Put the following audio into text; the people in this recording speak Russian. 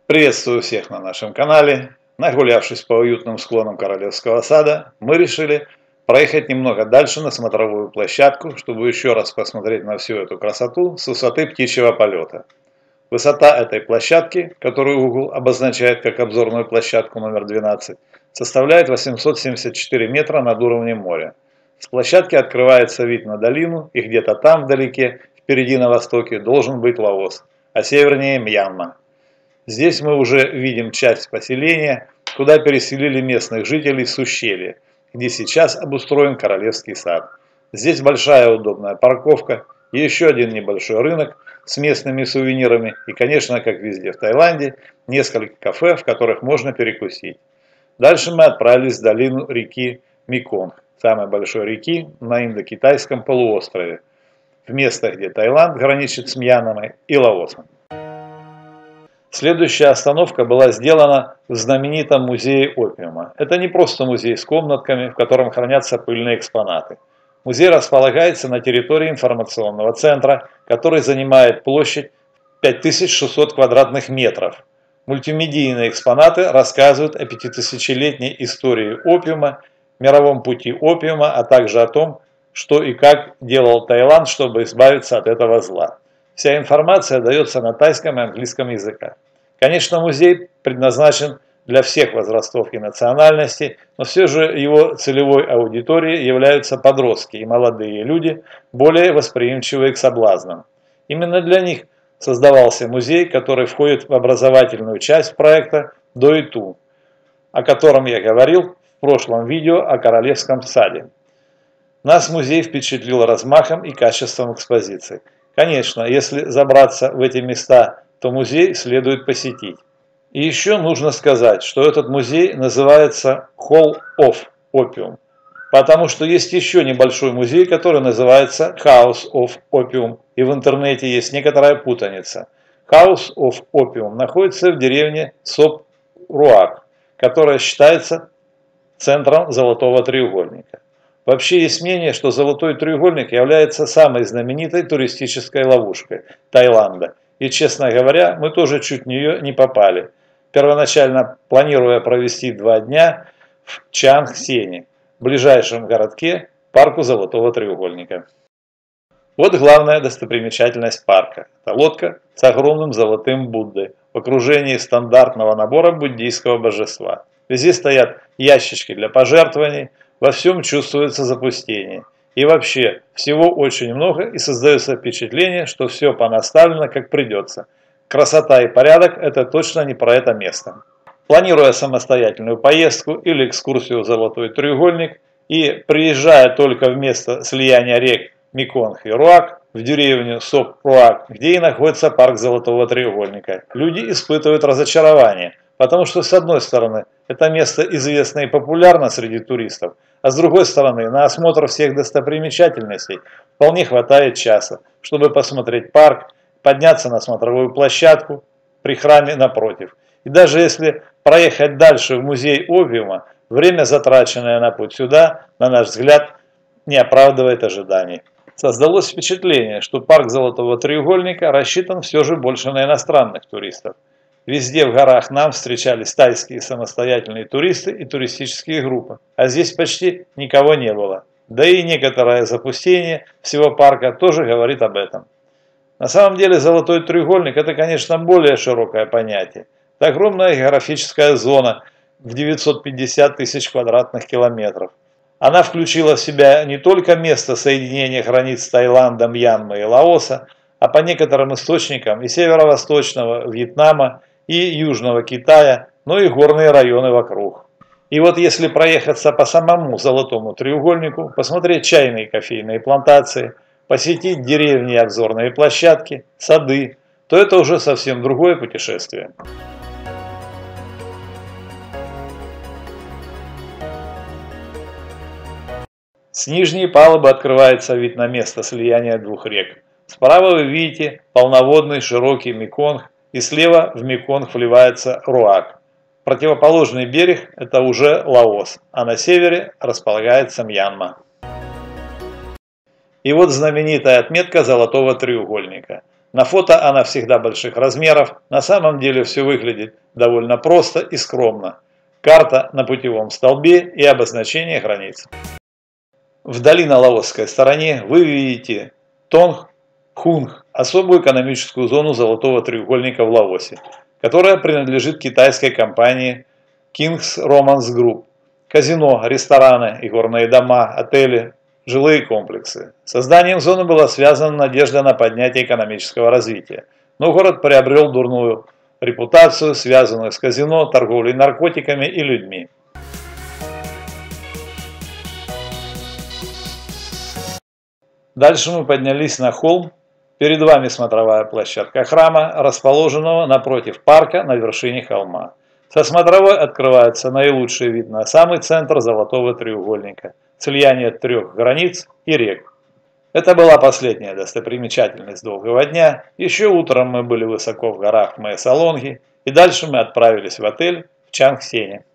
Приветствую всех на нашем канале. Нагулявшись по уютным склонам Королевского сада, мы решили проехать немного дальше на смотровую площадку, чтобы еще раз посмотреть на всю эту красоту с высоты птичьего полета. Высота этой площадки, которую Google обозначает как обзорную площадку номер 12, составляет 874 метра над уровнем моря. С площадки открывается вид на долину, и где-то там вдалеке, впереди на востоке, должен быть Лаос, а севернее Мьянма. Здесь мы уже видим часть поселения, куда переселили местных жителей с ущелья, где сейчас обустроен Королевский сад. Здесь большая удобная парковка и еще один небольшой рынок с местными сувенирами и, конечно, как везде в Таиланде, несколько кафе, в которых можно перекусить. Дальше мы отправились в долину реки Меконг, самой большой реки на Индокитайском полуострове, в место, где Таиланд граничит с Мьянмой и Лаосом. Следующая остановка была сделана в знаменитом музее опиума. Это не просто музей с комнатками, в котором хранятся пыльные экспонаты. Музей располагается на территории информационного центра, который занимает площадь 5600 квадратных метров. Мультимедийные экспонаты рассказывают о 5000-летней истории опиума, мировом пути опиума, а также о том, что и как делал Таиланд, чтобы избавиться от этого зла. Вся информация дается на тайском и английском языках. Конечно, музей предназначен для всех возрастов и национальностей, но все же его целевой аудиторией являются подростки и молодые люди, более восприимчивые к соблазнам. Именно для них создавался музей, который входит в образовательную часть проекта Доиту, о котором я говорил в прошлом видео о Королевском саде. Нас музей впечатлил размахом и качеством экспозиции. Конечно, если забраться в эти места, то музей следует посетить. И еще нужно сказать, что этот музей называется Hall of Opium, потому что есть еще небольшой музей, который называется House of Opium, и в интернете есть некоторая путаница. House of Opium находится в деревне Соп-Руак, которая считается центром Золотого треугольника. Вообще есть мнение, что Золотой треугольник является самой знаменитой туристической ловушкой Таиланда. И, честно говоря, мы тоже чуть в нее не попали, первоначально планируя провести 2 дня в Чангсене, ближайшем городке, парку Золотого треугольника. Вот главная достопримечательность парка. Это лодка с огромным золотым Буддой в окружении стандартного набора буддийского божества. Везде стоят ящички для пожертвований, во всем чувствуется запустение. И вообще, всего очень много, и создается впечатление, что все понаставлено как придется. Красота и порядок – это точно не про это место. Планируя самостоятельную поездку или экскурсию в Золотой треугольник и приезжая только в место слияния рек Меконг и Руак, в деревню Соп-Руак, где и находится парк Золотого треугольника, люди испытывают разочарование, потому что, с одной стороны, это место известно и популярно среди туристов, а с другой стороны, на осмотр всех достопримечательностей вполне хватает часа, чтобы посмотреть парк, подняться на смотровую площадку при храме напротив. И даже если проехать дальше в музей опиума, время, затраченное на путь сюда, на наш взгляд, не оправдывает ожиданий. Создалось впечатление, что парк Золотого треугольника рассчитан все же больше на иностранных туристов. Везде в горах нам встречались тайские самостоятельные туристы и туристические группы, а здесь почти никого не было. Да и некоторое запустение всего парка тоже говорит об этом. На самом деле Золотой треугольник – это, конечно, более широкое понятие. Это огромная географическая зона в 950 тысяч квадратных километров. Она включила в себя не только место соединения границ Таиланда, Мьянмы и Лаоса, а по некоторым источникам и северо-восточного Вьетнама, и Южного Китая, но и горные районы вокруг. И вот если проехаться по самому Золотому треугольнику, посмотреть чайные и кофейные плантации, посетить деревни и обзорные площадки, сады, то это уже совсем другое путешествие. С нижней палубы открывается вид на место слияния 2 рек. Справа вы видите полноводный широкий Меконг, и слева в Меконг вливается Руак. Противоположный берег – это уже Лаос, а на севере располагается Мьянма. И вот знаменитая отметка Золотого треугольника. На фото она всегда больших размеров, на самом деле все выглядит довольно просто и скромно. Карта на путевом столбе и обозначение границ. Вдали на лаосской стороне вы видите Тонгхунг, особую экономическую зону Золотого треугольника в Лаосе, которая принадлежит китайской компании King's Romance Group. Казино, рестораны, игорные дома, отели, жилые комплексы. С созданием зоны была связана надежда на поднятие экономического развития, но город приобрел дурную репутацию, связанную с казино, торговлей наркотиками и людьми. Дальше мы поднялись на холм. Перед вами смотровая площадка храма, расположенного напротив парка на вершине холма. Со смотровой открывается наилучший вид на самый центр Золотого треугольника, слияние трех границ и рек. Это была последняя достопримечательность долгого дня. Еще утром мы были высоко в горах Мэ Салонги, и дальше мы отправились в отель в Чангсене.